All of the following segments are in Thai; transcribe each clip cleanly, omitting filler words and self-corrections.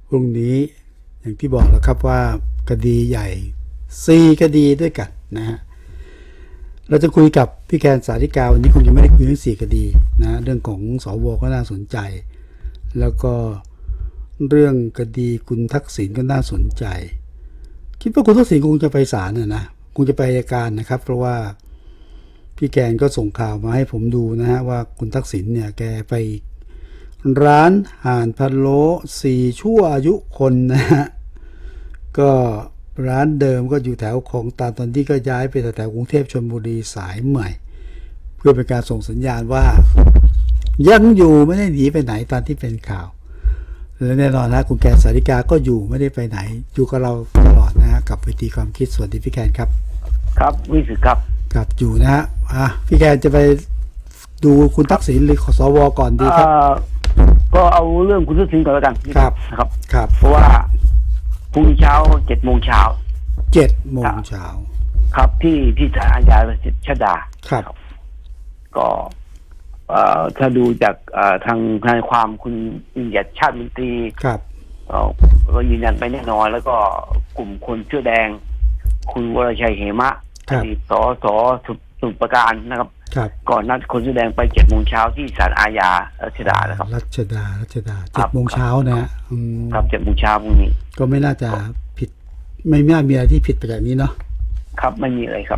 พรุ่งนี้อย่างที่บอกแล้วครับว่าคดีใหญ่4คดีด้วยกันนะฮะเราจะคุยกับพี่แคนสาธิกาวันนี้คงจะไม่ได้คุยเรื่อง4คดีนะเรื่องของสวก็น่าสนใจแล้วก็เรื่องคดีคุณทักษิณก็น่าสนใจคิดว่าคุณทักษิณคงจะไปศาลนะคงจะไปอัยการนะครับเพราะว่าพี่แกนก็ส่งข่าวมาให้ผมดูนะฮะว่าคุณทักษิณเนี่ยแกไปร้านห่านพะโล้4ชั่วอายุคนนะฮะก็ร้านเดิมก็อยู่แถวของตาตอนที่ก็ย้ายไปแถวกรุงเทพชลบุรีสายใหม่เพื่อเป็นการส่งสัญญาณว่ายังอยู่ไม่ได้หนีไปไหนตามที่เป็นข่าวและแน่นอนนะคุณแกนสาริกาก็อยู่ไม่ได้ไปไหนอยู่กับเราตลอดนะฮะกับวิธีความคิดสวัสดีพี่แกนครับครับวิสุทธ์ครับครับอยู่นะฮะพี่แกนจะไปดูคุณทักษิณหรือสวก่อนดีครับก็เอาเรื่องคุณทักษิณก่อนแล้วกันครับนะครับครับเพราะว่าพรุ่งนี้เช้า7 โมงเช้า 7 โมงเช้าครับที่ศาลอาญาชฎาครับก็ถ้าดูจากทางทนายความคุณอิงหยัดชาติมนตรีครับก็ยืนยันไปแน่นอนแล้วก็กลุ่มคนเสื้อแดงคุณวรชัยเหมะอดีตสสสมุทรปราการนะครับก่อนนัดคนเสื้อแดงไป7 โมงเช้าที่ศาลอาญารัชดานะครับรัชดา7 โมงเช้านะครับ7 โมงเช้าพรุ่งนี้ก็ไม่น่าจะผิดไม่น่ามีอะไรที่ผิดไปจากนี้เนาะครับไม่มีอะไรครับ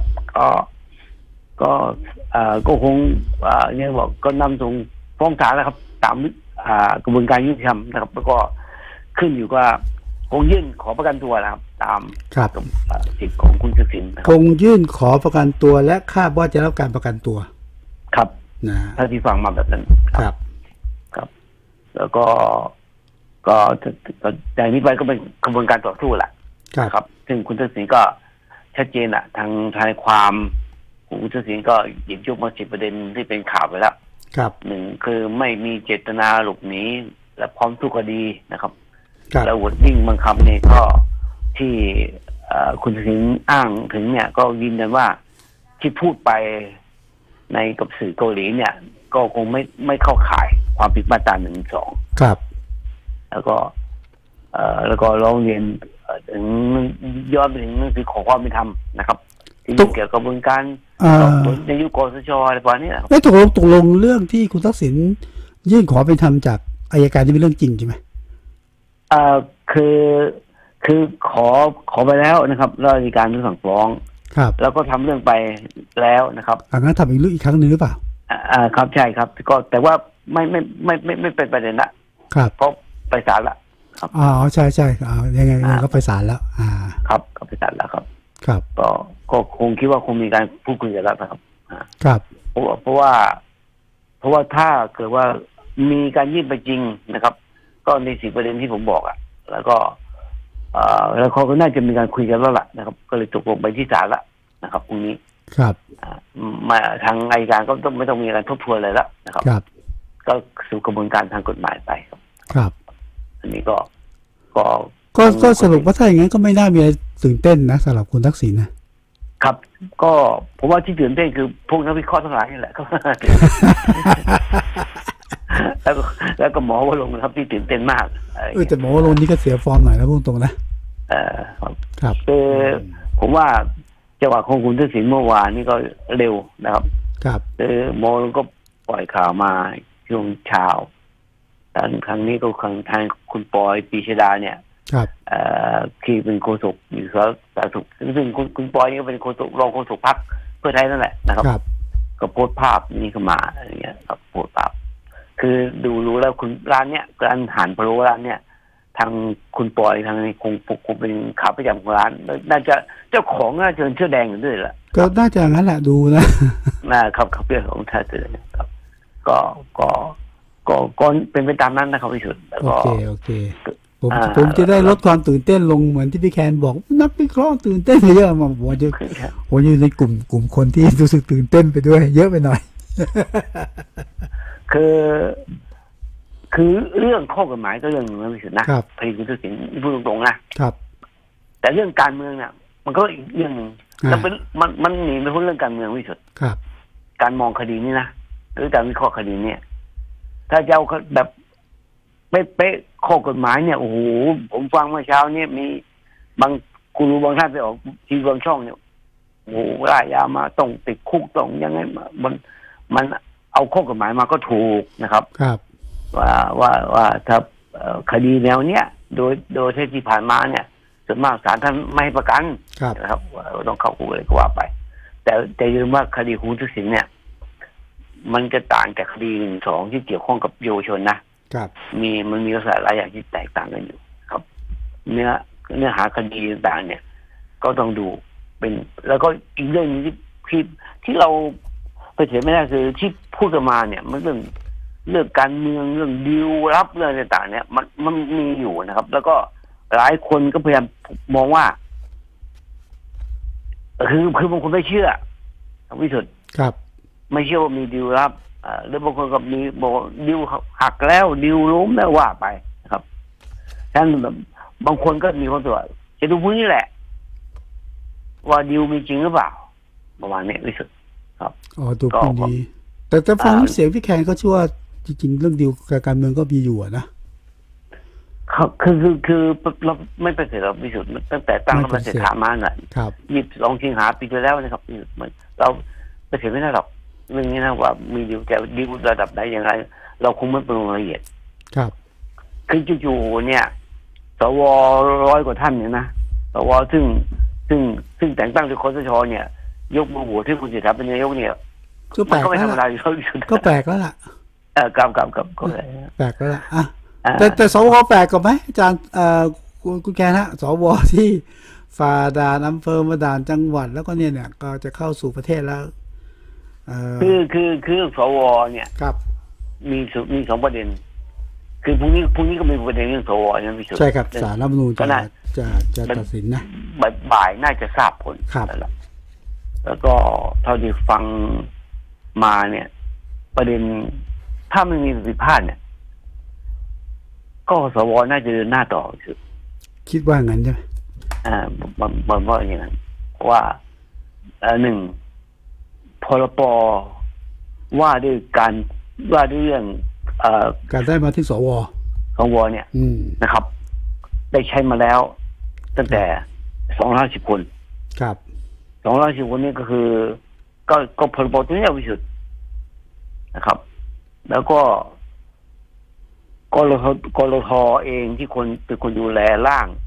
ก็คงเนี่ยบอกก็นำส่งฟ้องศาลแล้วครับตามกระบวนการยุติธรรมนะครับแล้วก็ขึ้นอยู่ว่าคงยื่นขอประกันตัวนะครับตามสิทธิของคุณทักษิณคงยื่นขอประกันตัวและคาดว่าจะรับการประกันตัวครับนะถ้าที่ฟังมาแบบนั้นครับแล้วก็จากนี้ไปก็เป็นกระบวนการต่อสู้แหละครับซึ่งคุณทักษิณก็ชัดเจนทางทนายความคุณทักษิณก็หยิบยกมา10 ประเด็นที่เป็นข่าวไปแล้วหนึ่งคือไม่มีเจตนาหลบหนีและพร้อมทุกคดีนะครับแล้ววอร์ดดิ้งบางคำเนี่ยก็ที่คุณทักษิณอ้างถึงเนี่ยก็ยืนยันว่าที่พูดไปในกับสื่อเกาหลีเนี่ยก็คงไม่เข้าข่ายความผิดมาตรา112 ครับแล้วก็ร้องเรียนถึงย้อนไปถึงหนังสือขอความเป็นธรรมนะครับที่เกี่ยวกับกระบวนการในยุคกสชอะไรประมาณนี้แล้วตกลงเรื่องที่คุณทักษิณยื่นขอเป็นธรรมจากอัยการที่เป็นเรื่องจริงใช่ไหมคือขอไปแล้วนะครับแล้วอัยการสั่งฟ้องแล้วก็ทำเรื่องไปแล้วนะครับงั้นทำอีกครั้งหนึ่งหรือเปล่าครับใช่ครับก็แต่ว่าไม่เป็นประเด็นละเพราะไปศาลละครับใช่ยังไงก็ไปศาลแล้วครับก็ไปศาลแล้วครับครับก็คงคิดว่าคงมีการพูดคุยกันแล้วนะครับครับเพราะว่าถ้าเกิดว่ามีการยื่นไปจริงนะครับก็ใน10 ประเด็นที่ผมบอกแล้วก็แล้วเขาก็น่าจะมีการคุยกันแล้วล่ะนะครับก็เลยตกลงไปที่ศาลละนะครับพรุ่งนี้ครับมาทางอัยการก็ไม่ต้องมีการทบทวนเลยแล้วนะครับก็สู่กระบวนการทางกฎหมายไปครับอันนี้ก็สรุปว่าถ้าอย่างนั้นก็ไม่น่ามีอะไรตื่นเต้นนะสำหรับคุณทักษิณนะครับก็ผมว่าที่ตื่นเต้นคือพวกนักวิเคราะห์ทั้งหลายนี่แหละแล้วก็หมอวรงค์ครับที่ตื่นเต้นมากแต่หมอวรงค์นี่ก็เสียฟอร์มหน่อยนะพูดตรงนะครับผมว่าจังหวะของคุณทักษิณเมื่อวานนี่ก็เร็วนะครับหมอวรงค์ก็ปล่อยข่าวมาช่วงเช้าครั้งนี้ก็ครั้งทางคุณปอยปรีชดาเนี่ยที่เป็นโฆษกอยู่สาธารณสุขซึ่งคุณปอยนี่ก็เป็นโฆษกรองโฆษกพรรคเพื่อไทยนั่นแหละนะครับก็โพสต์ภาพนี้เข้ามาอะไรเงี้ยครับโพสต์ภาพคือดูรู้แล้วคุณร้านเนี้ยร้านอาหารพะโล้ร้านเนี้ยทางคุณปอยทางคงเป็นขาประจำของร้านน่าจะเจ้าของน่าจะเป็นเสื้อแดงอยู่ด้วยแหละก็น่าจะงั้นแหละดูนะครับเพื่อนของท่านเลยครับก็เป็นไปตามนั้นนะครับพี่สุดโอเคผมจะได้ลดความตื่นเต้นลงเหมือนที่พี่แคนบอกนักวิเคราะห์ตื่นเต้นเยอะมากผมอยู่ในกลุ่มคนที่รู้สึกตื่นเต้นไปด้วยเยอะไปหน่อยคือเรื่องข้อกฎหมายก็เรื่องนึงนะพี่สุดนะพอดีคุณทักษิณพูดตรงๆนะครับแต่เรื่องการเมืองเนี่ยมันก็อีกเรื่องนึงแล้วเป็นมันหนีไม่พ้นเรื่องการเมืองพี่สุดการมองคดีนี้นะหรือการวิเคราะห์คดีเนี่ยถ้าจะเอาแบบเป๊ะข้อกฎหมายเนี่ยโอ้โหผมฟังเมื่อเช้าเนี่ยมีบางกูรูบางท่านไปออกทีบางช่องเนี่ยโอ้โหล่ายามาต้องติดคุกต้องยังไงมันเอาข้อกฎหมายมาก็ถูกนะครับครับว่าถ้าคดีแนวเนี้ยโดยที่ผ่านมาเนี่ยส่วนมากศาลท่านไม่ให้ประกันนะครับต้องเข้าคุกเลยก็ว่าไปแต่ยืนว่าคดีคุณทักษิณเนี่ยมันจะต่างจากคดี1-2ที่เกี่ยวข้องกับเยาวชนนะครับมันมีลักษณะหลายอย่างที่แตกต่างกันอยู่ครับเนื้อหาคดีต่างเนี่ยก็ต้องดูเป็นแล้วก็อีกเรื่องนึงที่เราไปเถียงไม่ได้คือที่พูดกันมาเนี่ยมันเรื่องการเมืองเรื่องดีลรับเรื่องต่างๆเนี่ยมันมีอยู่นะครับ แล้วก็หลายคนก็พยายามมองว่าคือบางคนไม่เชื่อวิสุทธิ์ครับไม่เชื่อว่ามีดีลรับหรือบางคนก็มีบอกดีลหักแล้วดีลล้มแล้วว่าไปนะครับฉะนั้นบางคนก็มีความรู้สึกว่าจะดูพวกนี้แหละว่าดีลมีจริงหรือเปล่าประมาณนี้วิสุทธิ์ครับดูพวกนี้แต่ฟังเสียงพี่แคนก็เชื่อว่าจริงๆเรื่องดีลการเมืองก็มีอยู่นะครับคือเราไม่ไปเสียวิสุทธิ์ตั้งแต่ตั้งรัฐบาลเศรษฐามาหน่อย22 สิงหาปีที่แล้วนะครับเราไปเสียไม่ได้หรอกเรื่องนี้นะว่ามีดีลแต่ดีลระดับไหนอย่างไรเราคงไม่เป็นรายละเอียดครับคือจู่ๆเนี่ยสว100 กว่าท่านเนี่ยนะสวซึ่งแต่งตั้งโดยคสชเนี่ยยกมือโหวตให้คุณเศรษฐาเป็นนายกเนี่ยมันก็ไม่ธรรมดาอยู่ก็แปลกแล้วล่ะกับก็แปลกแล้วล่ะแต่สวแปลกกว่าไหมอาจารย์คุณแกนะสวที่ฝ่าด่านอำเภอมาด่านจังหวัดแล้วก็เนี่ยก็จะเข้าสู่ประเทศแล้วคือสวเนี่ยครับมี2 ประเด็นคือพรุ่งนี้ก็มีประเด็นเรื่องสวนะพี่สุดใช่ครับศาลรัฐธรรมนูญจะตัดสินนะบ่ายน่าจะทราบผลแล้วก็เท่าที่ฟังมาเนี่ยประเด็นถ้าไม่มีผิดพลาดเนี่ยก็สวน่าจะเดินหน้าต่อคิดว่างั้นใช่ไหมผมว่าอย่างนั้นว่า1พรปว่าด้วยเรื่องการได้มาที่สวเนี่ยนะครับได้ใช้มาแล้วตั้งแต่210 คนครับ 210 คนนี่ก็คือก็พรบตัวนี้วิสุทธิ์นะครับแล้วก็กลทเองที่เป็นคนดูแลร่าง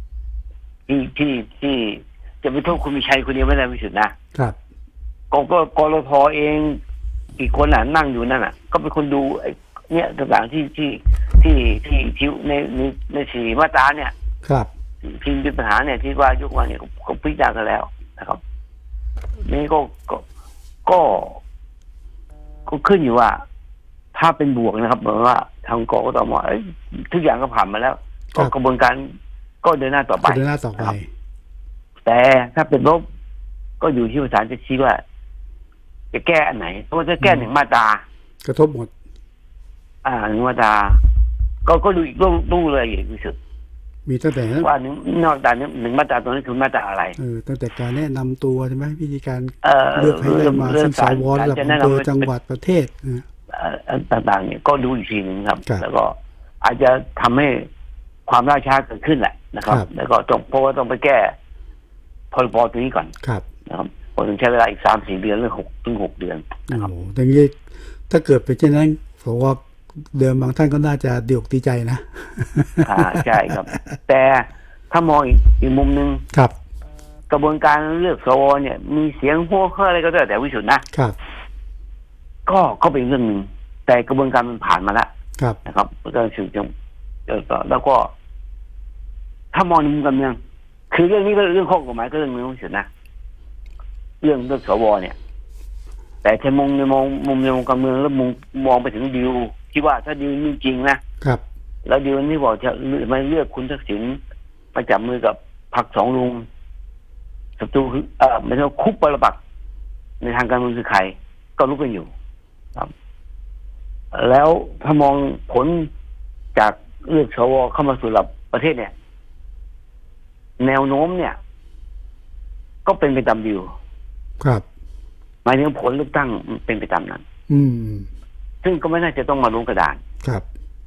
ที่จะไปโทษคุณมีชัยคนเดียวไม่ได้วิสุทธิ์นะครับก็กลทเองอีกคนนั่งอยู่นั่นก็เป็นคนดูเนี่ยต่างๆที่ใน4 มาตราเนี่ยครับที่มีปัญหาเนี่ยที่ว่ายกมาเนี่ยก็พิจารณากันแล้วนะครับนี่ก็ขึ้นอยู่ว่าถ้าเป็นบวกนะครับเหมือนว่าทางกกต.ทุกอย่างก็ผ่านมาแล้วก็กระบวนการก็เดินหน้าต่อไปแต่ถ้าเป็นลบก็อยู่ที่ศาลจะชี้ว่าจะแก้อันไหนเพราะว่าจะแก้1 มาตรากระทบหมด 1 มาตราก็ดูอีกตู้เลยอย่างที่สุดมีตั้งแต่ว่า1 มาตรา1 มาตราตัวนั้นคือมาตราอะไรตั้งแต่การแนะนำตัวใช่ไหมวิธีการเลือกให้ได้มาซึ่งสวระดับอำเภอจังหวัดประเทศต่างๆเนี่ยก็ดูอีกทีนึงครับแล้วก็อาจจะทำให้ความล่าช้าเกิดขึ้นแหละนะครับแล้วก็เพราะว่าต้องไปแก้พรบตัวนี้ก่อนนะครับผมถึงใช้เวลาอีก 3-4 เดือนหรือ6 เดือนนะครับอย่างนี้ถ้าเกิดเป็นเช่นนั้นผมว่าเดิมบางท่านก็น่าจะดีใจนะใช่ครับแต่ถ้ามองอีกมุมนึงครับกระบวนการเลือกสวเนี่ยมีเสียงพวกอะไรก็ได้แต่วิสุทธิ์นะครับก็เป็นเรื่องนึงแต่กระบวนการมันผ่านมาแล้วนะครับก็ถึงแล้วก็ถ้ามองในมุมการเมืองคือเรื่องนี้ก็เรื่องข้อกฎหมายก็เรื่องนึงวิสุทธิ์นะเรื่องสวเนี่ยแต่ถ้ามองในมุมการเมืองแล้วมองไปถึงดีลที่ว่าถ้าดีลจริงนะครับแล้วดีลนี้บอกจะมาเลือกคุณทักษิณมาจับมือกับพรรค2 ลุงศัตรูไม่ใช่คุบปรปักษ์ในทางการเมืองคือใครก็รู้กันอยู่ครับแล้วถ้ามองผลจากเลือกสวเข้ามาสู่ระดับประเทศเนี่ยแนวโน้มเนี่ยก็เป็นไปตามดีลครับหมายถึงผลเลือกตั้งเป็นไปตามนั้นซึ่งก็ไม่น่าจะต้องมาลงกระดานครับ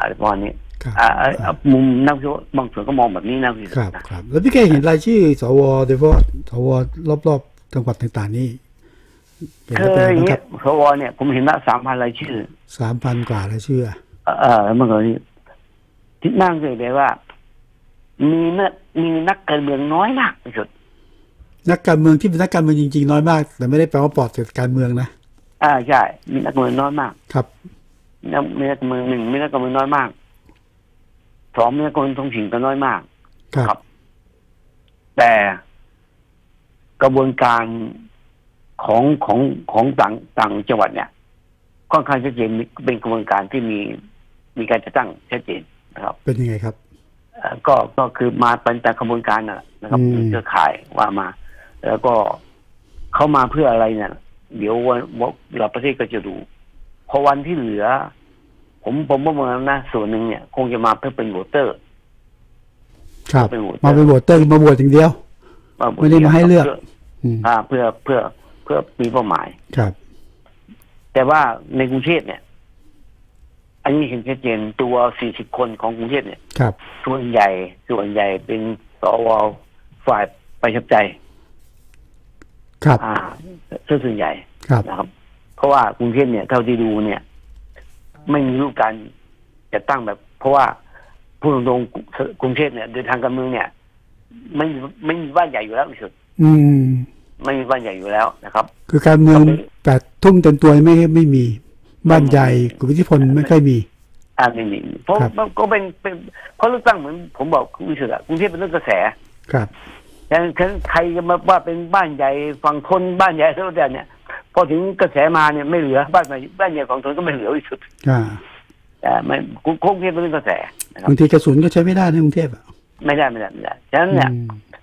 อะไรประมาณนี้มุมนักวิชาบางส่วนก็มองแบบนี้นะครับแล้วพี่แกเห็นรายชื่อสวโดยเฉพาะสวรอบๆจังหวัดต่างๆนี่อย่างเงี้ยสวเนี่ยผมเห็นละ3,000 รายชื่อ 3,000 กว่ารายชื่อเมื่อก่อนนี้ที่นั่งเลยว่ามีนักการเมืองน้อยมากที่สุดนักการเมืองที่เป็นนักการเมืองจริงๆน้อยมากแต่ไม่ได้แปลว่าปลอดจากการเมืองนะใช่มีนักการเมืองน้อยมากครับมีนักการเมือง1มีนักการเมืองน้อยมาก2มีนักการเมืองท้องถิ่นก็น้อยมากครับแต่กระบวนการของต่างจังหวัดเนี่ยค่อนข้างชัดเจนเป็นกระบวนการที่มีการจัดตั้งชัดเจนนะครับเป็นยังไงครับก็คือมาเป็นแต่กระบวนการนะครับเครือข่ายว่ามาแล้วก็เข้ามาเพื่ออะไรเนี่ยเดี๋ยวเราประเทศก็จะดูพอวันที่เหลือผมประเมินนะส่วนหนึ่งเนี่ยคงจะมาเพื่อเป็นโหวตเตอร์ครับมาเป็นโหวตเตอร์มาโหวตอย่างเดียวไม่ได้มาให้เลือกเพื่อมีเป้าหมายครับแต่ว่าในกรุงเทพเนี่ยอันนี้เห็นชัดเจนตัว40 คนของกรุงเทพเนี่ยส่วนใหญ่เป็นสวฝ่ายประชาธิปไตยครับส่วนใหญ่นะครับเพราะว่ากรุงเทพเนี่ยเท่าที่ดูเนี่ยไม่มีรูปการจะตั้งแบบเพราะว่าพูดตรงๆกรุงเทพเนี่ยโดยทางการเมืองเนี่ยไม่มีบ้านใหญ่อยู่แล้วที่สุดไม่มีบ้านใหญ่อยู่แล้วนะครับคือการเมืองแต่ทุ่มเต็มตัวไม่มีบ้านใหญ่กับอิทธิพลไม่ค่อยมีไม่มีเพราะก็เป็นเพราะเลือกตั้งเหมือนผมบอกคุณวิสุทธิ์กรุงเทพเป็นเรื่องกระแสครับฉะนั้นใครจะมาว่าเป็นบ้านใหญ่ฝั่งทนบ้านใหญ่เท่าไหร่เนี่ยพอถึงกระแสมาเนี่ยไม่เหลือบ้านใหญ่ฝั่งทนก็ไม่เหลือวิสุทธิ์ไม่กรุงเทพเป็นเรื่องกระแสบางทีกระสุนก็ใช้ไม่ได้ในกรุงเทพไม่ได้ฉะนั้นเนี่ย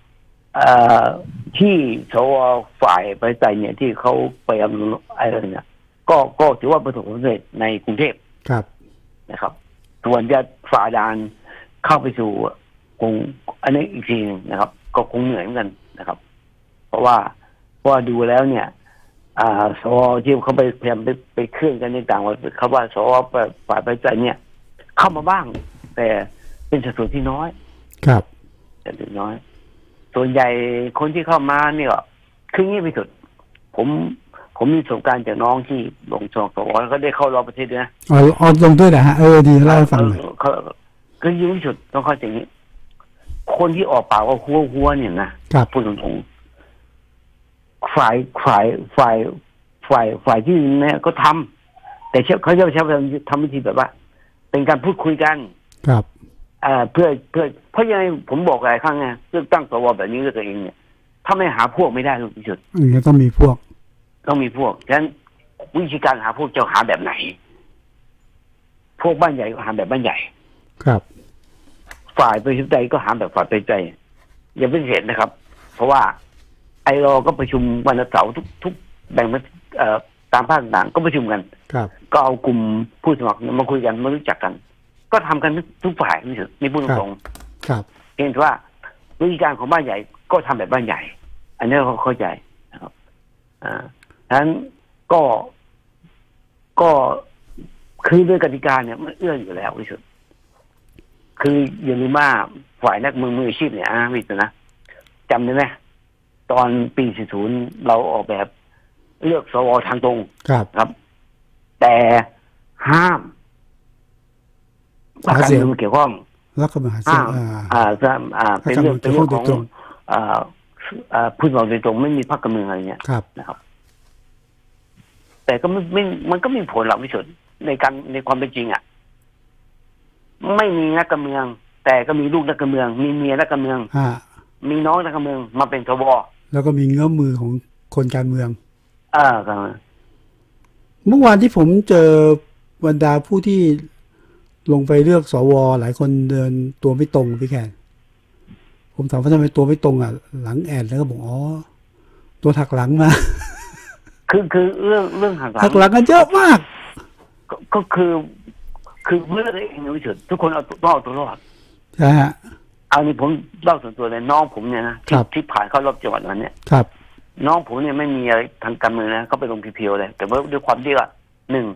ที่สวฝ่ายประชาธิปไตยเนี่ยที่เขาไปอำนวยอะไรเนี่ยก็ถือว่าประสบความสำเร็จในกรุงเทพนะครับส่วนจะฝ่าด่านเข้าไปสู่กรุงอันนี้อีกทีนึงนะครับก็คงเหนื่อยเหมือนกันนะครับเพราะว่าดูแล้วเนี่ยสวที่เขาไปพยายามไปเคลื่อนกันในต่างประเทศเขาว่าสวฝ่ายประชาธิปไตยเนี่ยเข้ามาบ้างแต่เป็นสัดส่วนที่น้อยครับแต่น้อยส่วนใหญ่คนที่เข้ามาเนี่ยคืองี้ไปสุดผมมีประสบการณ์จากน้องที่ลงสวเขาได้เข้ารอบประเทศด้วยนะลงด้วยนะฮะดีเล่าให้ฟังหน่อยก็ยิ่งที่สุดต้องเข้าใจอย่างนี้คนที่ออกปากว่าหัวเนี่ยนะพูดตรงๆฝ่ายที่เนี่ยก็ทำแต่เขาจะใช้ทำวิธีแบบว่าเป็นการพูดคุยกันครับเพื่อเพราะยังไงผมบอกหลายครั้งไงเลือกตั้งสวแบบนี้ด้วยตัวเองเนี่ยถ้าไม่หาพวกไม่ได้ทุกที่สุดต้องมีพวกฉะนั้นวิธีการหาพวกจะหาแบบไหนพวกบ้านใหญ่ก็หาแบบบ้านใหญ่ครับฝ่ายประชาธิปไตยก็หาแบบฝ่ายประชาธิปไตยอย่าเพิ่งเห็นนะครับ เพราะว่าไอรอก็ประชุมวันเสาร์ทุกแบ่งมาตามภาคต่างก็ประชุมกันก็เอากลุ่มผู้สมัครมาคุยกันมารู้จักกันก็ทำกันทุกฝ่ายนี่สุดนี่พูดตรงๆเห็นว่าวิธีการของบ้านใหญ่ก็ทำแบบบ้านใหญ่ อันนี้เขาเข้าใจนะครับฉะนั้นก็คือด้วยกติกาเนี่ยมันเอื้ออยู่แล้วที่สุดคืออย่าลืมว่าฝ่ายนักมืออาชีพเนี่ยวิทย์นะจำได้ไหมตอนปี40เราออกแบบเลือกสวทางตรงครับแต่ห้ามพรรคการเมืองเกี่ยวข้องแล้วก็มาหาเสียงเป็นเรื่องของผู้สมัครโดยตรงไม่มีพรรคการเมืองอะไรเงี้ยนะครับแต่ก็มันก็มีผลหลักที่สุดในความเป็นจริงไม่มีนักการเมืองแต่ก็มีลูกนักการเมืองมีเมียนักการเมืองมีน้องนักการเมืองมาเป็นสวแล้วก็มีเงื้อมือของคนการเมืองครับเมื่อวานที่ผมเจอบรรดาผู้ที่ลงไปเลือกสวหลายคนเดินตัวไม่ตรงพี่แขกผมถามว่าทำไมตัวไม่ตรงหลังแอดแล้วก็บอกตัวถักหลังมาคือเรื่องหักหลังกันเยอะมากก็คือเมื่อเองไม่สุดทุกคนต้องเอาตัวรอดใช่ฮะเอานี่ผมเล่าส่วนตัวเลยน้องผมเนี่ยนะที่ผ่านเข้ารอบจังหวัดนั้นเนี่ยน้องผมเนี่ยไม่มีอะไรทางการเมืองนะเขาไปลงเพียวๆเลยแต่ว่าด้วยความที่ว่า1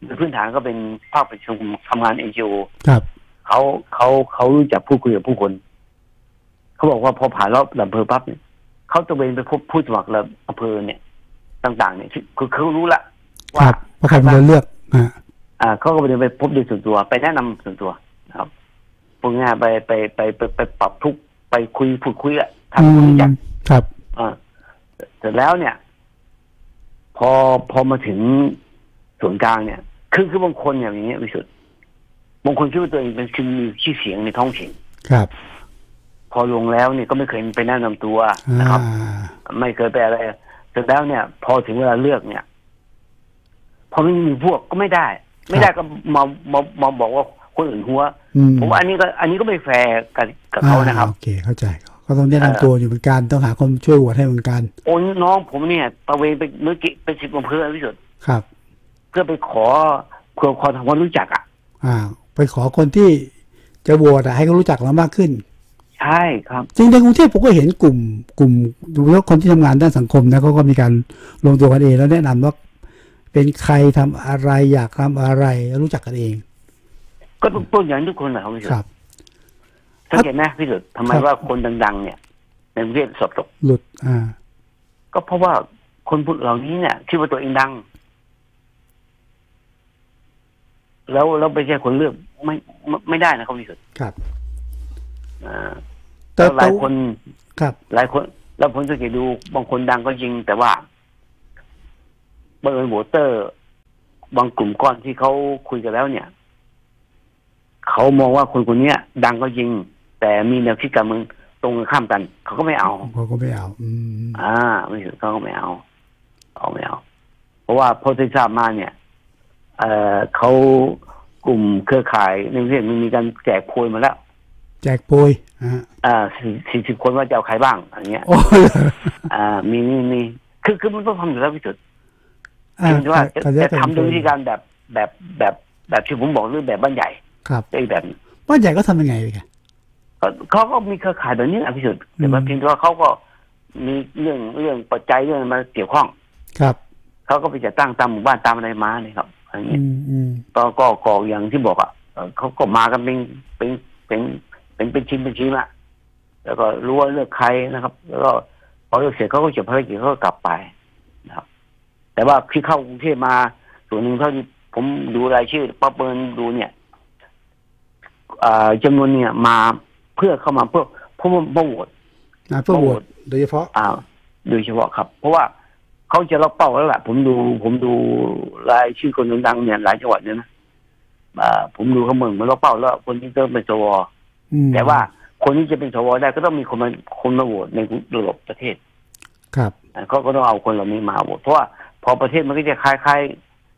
โดยพื้นฐานก็เป็นภาคประชุมทำงาน NGO ครับเขารู้จักพูดคุยกับผู้คนเขาบอกว่าพอผ่านรอบอำเภอปั๊บเนี่ยเขาตระเวนไปพบผู้สมัครระดับอำเภอเนี่ยต่างๆเนี่ยคือเขารู้ละว่าใครเป็นเลือกเขาก็ไปพบโดยส่วนตัวไปแนะนำส่วนตัวนะครับพวกนี้ไปปรับทุกไปพูดคุยอะทำรู้จักครับเสร็จแล้วเนี่ยพอมาถึงส่วนกลางเนี่ยคือบางคนอย่างนี้วิสุทธ์บางคนคิดว่าตัวเองเป็นคือมีชื่อเสียงในท้องถิ่นครับพอลงแล้วเนี่ยก็ไม่เคยไปแนะนำตัวนะครับไม่เคยไปอะไรเสร็จแล้วเนี่ยพอถึงเวลาเลือกเนี่ยพอไม่มีพวกก็ไม่ได้ก็มาบอกว่าคนอื่นหัวผมว่าอันนี้ก็ไม่แฟร์กับเขานะครับโอเคเข้าใจก็ต้องแนะนำตัวอยู่เหมือนกันต้องหาคนช่วยโหวตให้เหมือนกันโอ้น้องผมเนี่ยตะเวนไปเมื่อกี้ไป10 อำเภอวิสุทธ์ครับเพื่อไปขอทำความรู้จักไปขอคนที่จะโหวตให้เขารู้จักเรามากขึ้นใช่ครับจริงในกรุงเทพผมก็เห็นกลุ่มดูแล้วคนที่ทำงานด้านสังคมนะเขาก็มีการลงตัวกันเองแล้วแนะนำว่าเป็นใครทำอะไรอยากทำอะไรรู้จักกันเองก็ต้นอย่างทุกคนนะครับพี่สุดสังเกตนะพี่สุดทำไมว่าคนดังๆเนี่ยในประเทศสอบตกหลุดก็เพราะว่าคนพวกเหล่านี้เนี่ยคิดว่าตัวเองดังแล้วไม่ใช่คนเลือกไม่ได้นะครับพี่สุดครับแต่หลายคนแล้วผมสังเกตดูบางคนดังก็จริงแต่ว่าบังเอิญโหวตเตอร์บางกลุ่มก้อนที่เขาคุยกันแล้วเนี่ยเขามองว่าคนนี้ดังก็จริงแต่มีแนวคิดการเมืองตรงข้ามกันเขาก็ไม่เอาไม่ไม่ถึงเขาก็ไม่เอาเพราะว่าพอที่ทราบมาเนี่ยเขากลุ่มเครือข่ายในประเทศมันมีการแจกโพยมาแล้วแจกโพย 40 คนว่าจะเอาใครบ้างอย่างเงี้ยมีคือมันต้องทำอยู่แล้วพี่จุดคือว่าจะทำโดยวิธีการแบบที่ผมบอกเรื่องแบบบ้านใหญ่ครับไอ้แบบบ้านใหญ่ก็ทำยังไงกันเขาก็มีเครือข่ายแบบนี้นะพี่จุดแต่ว่าเพียงแต่ว่าเขาก็มีเรื่องปัจจัยเรื่องมาเกี่ยวข้องครับเขาก็ไปจัดตั้งตามหมู่บ้านตามอะไรมาเนี่ยครับอย่างเงี้ยก็อย่างที่บอกเขาก็มากันเป็นชิ้นละแล้วก็รู้ว่าเลือกใครนะครับแล้วก็พอเลือกเสร็จเขาก็จบภารกิจเขาก็กลับไปนะครับแต่ว่าที่เข้ากรุงเทพมาส่วนหนึ่งเท่าที่ผมดูรายชื่อประเมินดูเนี่ยจำนวนเนี่ยมาเพื่อเข้ามาเพื่อโหวตโดยเฉพาะครับเพราะว่าเขาจะล็อกเป้าแล้วแหละผมดูรายชื่อคนดังๆเนี่ยหลายจังหวัดเนี่ยนะผมดูเขาเมืองมาล็อกเป้าแล้วคนที่จะเป็นสวแต่ว่าคนที่จะเป็นสวได้ก็ต้องมีคนมาโหวตในระบบประเทศครับเขาก็ต้องเอาคนเหล่านี้มาโหวตเพราะว่าพอประเทศมันก็จะคล้าย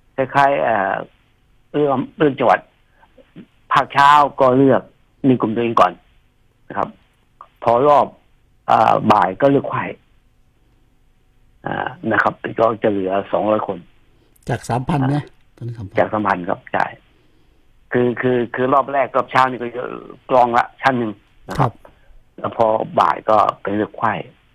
เรื่องจังหวัดภาคเช้าก็เลือกมีกลุ่มตัวเองก่อนนะครับพอรอบบ่ายก็เลือกไขว่นะครับก็จะเหลือ200 คนจาก 3,000 นะจาก 3,000 ครับใช่คือรอบแรกรอบเช้านี่ก็กรองละชั้นหนึ่งนะครับแล้วพอบ่ายก็เป็นเลือกไขว่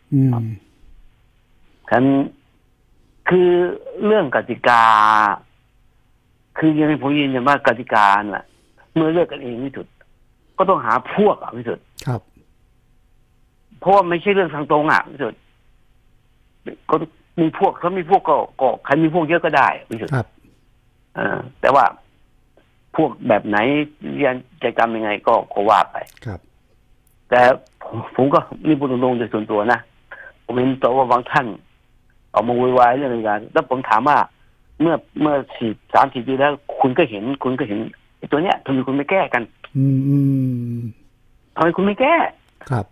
ฉะนั้นคือเรื่องกติกาคือยังไงผมยืนยันว่ากติกาน่ะเมื่อเลือกกันเองไม่สุดก็ต้องหาพวกไม่สุดครับเพราะว่าไม่ใช่เรื่องทางตรงไม่สุดก็มีพวกถ้ามีพวกก็ใครมีพวกเยอะก็ได้ไม่สุดครับแต่ว่าพวกแบบไหนเรียนใจกรรมยังไงก็ว่าไปครับแต่ผมก็รีบพูดตรงๆโดยส่วนตัวนะผมเห็นตัวว่าบางท่านออกมาวุ่นวายเรื่องอะไรกันแล้วผมถามว่าเมื่อ30 ปีแล้วคุณก็เห็นตัวเนี้ยทำไมคุณไม่แก้กันทำไมคุณไม่แก้ครับ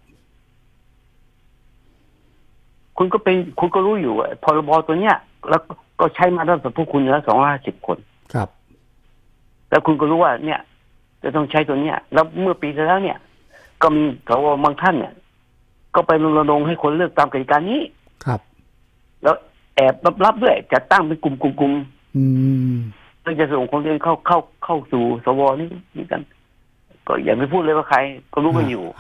คุณก็รู้อยู่พรบตัวเนี้ยแล้วก็ใช้มาตั้งแต่พวกคุณแล้ว250 คนครับแล้วคุณก็รู้ว่าเนี่ยจะต้องใช้ตัวเนี้ยแล้วเมื่อปีที่แล้วเนี่ยก็มีสวบางท่านเนี่ยก็ไปรณรงค์ให้คนเลือกตามกติกานี้ครับแล้วแอบรับด้วยจะตั้งเป็นกลุ่มเพื่อจะส่งคนเรียนเข้าสู่สวนี่กันก็อย่าไปพูดเลยว่าใครก็รู้กันอยู่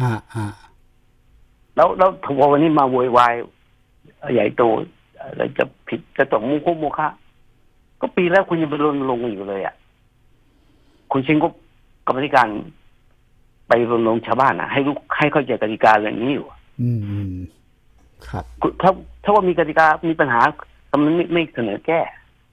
แล้วพอวันนี้มาโวยวายใหญ่โตอะไรจะผิดจะต้องโมฆะก็ปีแล้วคุณยังไปรณรงค์อยู่เลยอ่ะคุณเชิงก็กรรมธิการไปรณรงค์ชาวบ้านอ่ะให้เข้าใจกติกาอย่างนี้อยู่ครับถ้าว่ามีกติกามีปัญหาทำไมไม่เสนอแก้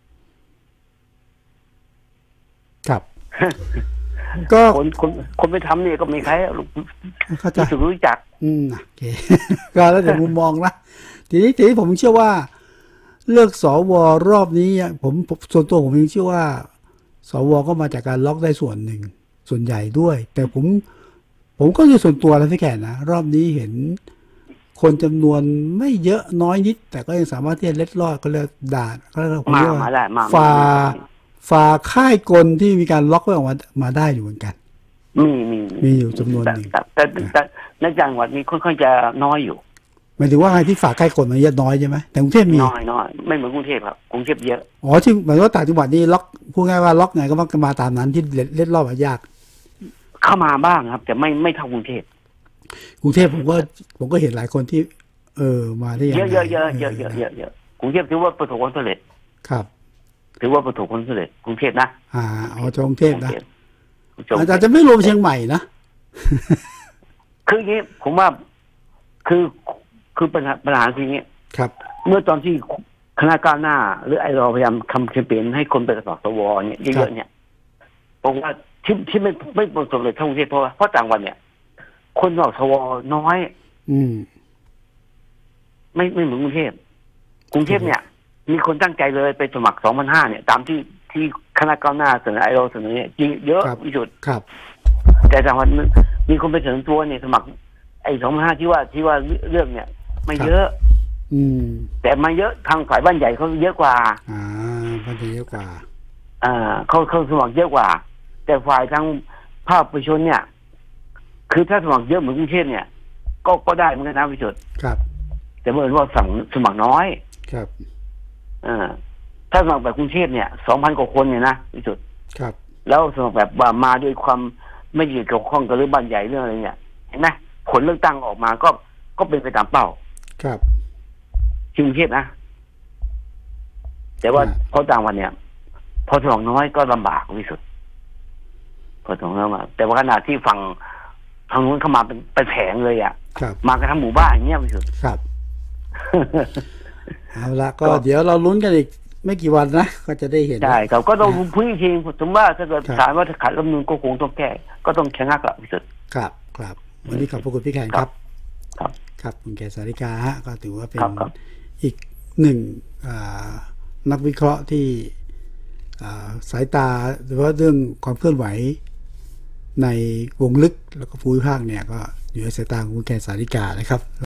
ครับ ก็คนไปทำเนี่ยก็ไม่ใครเข้าใจรู้จักโอเค ก็แล้วแต่มุมมองนะทีนี้ผมเชื่อว่าเลือกสวรอบนี้ผมส่วนตัวผมยังเชื่อว่าสวก็มาจากการล็อกได้ส่วนหนึ่งส่วนใหญ่ด้วย แต่ผมก็คือส่วนตัวแล้วที่แค่นะรอบนี้เห็นคนจำนวนไม่เยอะน้อยนิดแต่ก็ยังสามารถที่จะเล็ดลอดก็เรียกด่านก็เรียกว่าฝ่าค่ายกลที่มีการล็อกไว้ออกมาได้อยู่เหมือนกันมีอยู่จำนวนหนึ่งแต่ในจังหวัดนี้ค่อนข้างจะน้อยอยู่หมายถึงว่าไงที่ฝ่าค่ายกลมันเยอะน้อยใช่ไหมแต่กรุงเทพมีน้อยไม่เหมือนกรุงเทพครับกรุงเทพเยอะที่หมายว่าต่างจังหวัดนี่ล็อกพูดง่ายว่าล็อกไงก็มักจะมาตามนั้นที่เล็ดลอดมายากเข้ามาบ้างครับแต่ไม่เท่ากรุงเทพผมก็เห็นหลายคนที่มาได้เยอะกรุงเทพถือว่าประสบความสำเร็จครับถือว่าประสบความสำเร็จกรุงเทพนะกรุงเทพนะอาจจะไม่รวมเชียงใหม่นะคืออย่างนี้ผมว่าคือปัญหาคืออย่างนี้ครับเมื่อตอนที่คณะก้าวหน้าหรือไอเราพยายามทำแคมเปญให้คนไปสมัครสวเนี่ยเยอะๆเนี่ยผมว่าที่ไม่ประสบเลยเท่ากรุงเทพเพราะต่างวันเนี่ยคนสมัครสวน้อยไม่เหมือนกรุงเทพเนี่ยมีคนตั้งใจเลยไปสมัคร 2,500 เนี่ยตามที่คณะก้าวหน้าเสนอไอเราเสนอเนี่ยจริงเยอะที่สุดครับแต่จังหวัดมีคนไปเสนอตัวเนี่ยสมัครไอ้ 2,500 ที่ว่าเรื่องเนี่ยไม่เยอะแต่มาเยอะทางฝ่ายบ้านใหญ่เขาเยอะกว่าบ้านใหญ่เยอะกว่าเขาสมัครเยอะกว่าแต่ฝ่ายทางภาคประชาชนเนี่ยคือถ้าสมัครเยอะเหมือนกรุงเทพเนี่ยก็ได้เหมือนกันนะพิสุทธิ์ครับแต่เมื่อว่าสมัครน้อยครับถ้าสมัครแบบกรุงเทพเนี่ย 2,000 กว่าคนเนี่ยนะพิสุทธิ์ครับแล้วสมัครแบบว่ามาด้วยความไม่เกี่ยวข้องกับเรื่องบ้านใหญ่เรื่องอะไรเนี่ยเห็นไหมผลเลือกตั้งออกมาก็เป็นไปตามเป้าครับกรุงเทพนะแต่ว่าพอต่างวันเนี่ยพอสมัครน้อยก็ลำบากที่สุดพอสมัครน้อยมาแต่ว่าขณะที่ฝั่งทางนู้นเข้ามาเป็นแผงเลยอ่ะมากันทั้งหมู่บ้านอย่างเงี้ยที่สุดครับเอาละก็เดี๋ยวเราลุ้นกันอีกไม่กี่วันนะก็จะได้เห็นได้ครับก็ต้องพูดจริงๆผมว่าถ้าเกิดถามว่าถ้าขัดรัฐธรรมนูญก็คงต้องแก้ก็ต้องชะงักละที่สุดครับวันนี้ขอบพระคุณพี่แขกครับคุณแกสาริกาฮะก็ถือว่าเป็นอีกหนึ่งนักวิเคราะห์ที่สายตาหรือว่าเรื่องความเคลื่อนไหวในวงลึกแล้วก็ภูมิภาคเนี่ยก็อยู่ในสายตาของคุณแกสาริกานะครับ